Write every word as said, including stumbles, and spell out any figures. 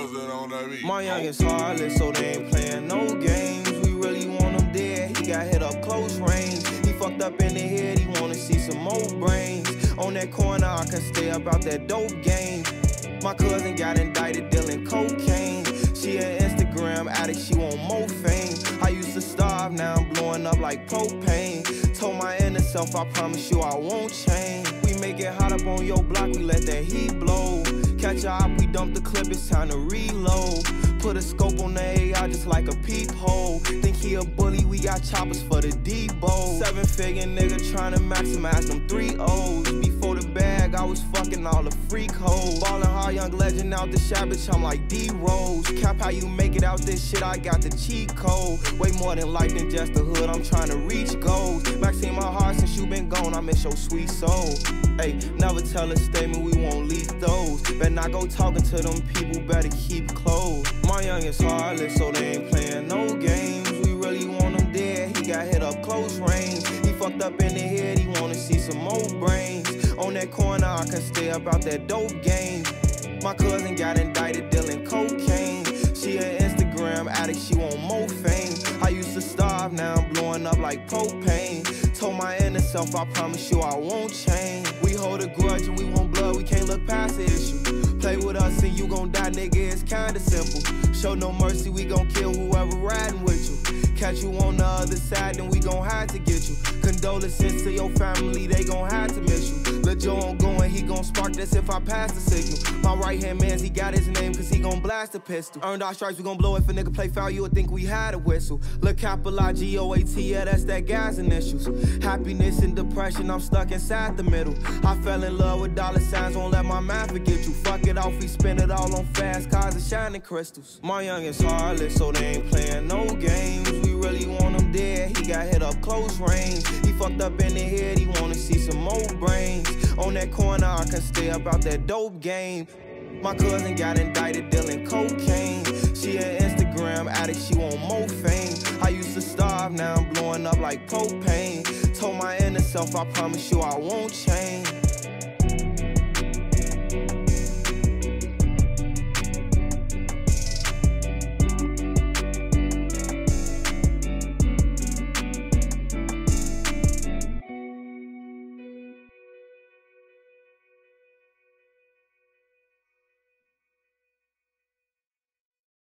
My youngest heartless, so they ain't playing no games. We really want him dead, he got hit up close range. He fucked up in the head, he wanna see some more brains. On that corner, I can stay about that dope game. My cousin got indicted dealing cocaine. She an Instagram addict, she want more fame. I used to starve, now I'm blowing up like propane. Told my inner self, I promise you I won't change. We make it hot up on your block, we let that heat blow. Catch a op, we dump the clip, it's time to reload. Put a scope on the A I just like a peephole. Think he a bully, we got choppers for the Debo. Seven figure nigga tryna maximize them three O's. Before the bag, I was fucking all the freak hoes. Ballin' hard, young legend out the shop, bitch, I'm like D-Rose. Cap how you make it out this shit, I got the cheat code. Way more than life than just the hood, I'm tryna reach goals. Maxine my heart since you been gone, I miss your sweet soul. Hey, never tell a statement, we won't leak those. Better not go talking to them people, better keep close. My youngest heartless, so they ain't playing no games. We really want him dead, he got hit up close range. He fucked up in the head, he wanna see some more brains. On that corner, I can stay about that dope game. My cousin got indicted dealing cocaine. She an Instagram addict, she want more fame. I used to starve, now I'm blowing up like propane. Told my inner self, I promise you I won't change. We hold a grudge and we want blood, we can't look past the issue. Play with us and you gon' die, nigga, it's kinda simple. Show no mercy, we gon' kill whoever riding with you. Catch you on the other side, then we gon' have to get you. Condolences to your family, they gon' have to miss you. Let Joe on going, he gon' spark this if I pass the signal. My right hand mans, he got his name cause he gon' blast a pistol. Earned our stripes, we gon' blow if a nigga play foul, you would think we had a whistle. Look, capital I G O A T, yeah, that's that gas initials. Happiness and depression, I'm stuck inside the middle. I fell in love with dollar signs, won't let my mind forget you. Fuck it off, we spend it all on fast cars and shining crystals. My youngest heartless, so they ain't playing no games. We really want him dead, he got hit up close range. He fucked up in the head, he wanna see some more brains. On that corner, I can stay about that dope game. My cousin got indicted dealing cocaine. She an Instagram addict, she want more fame. I used to starve, now I'm blowing up like propane. Told my inner self, I promise you I won't change.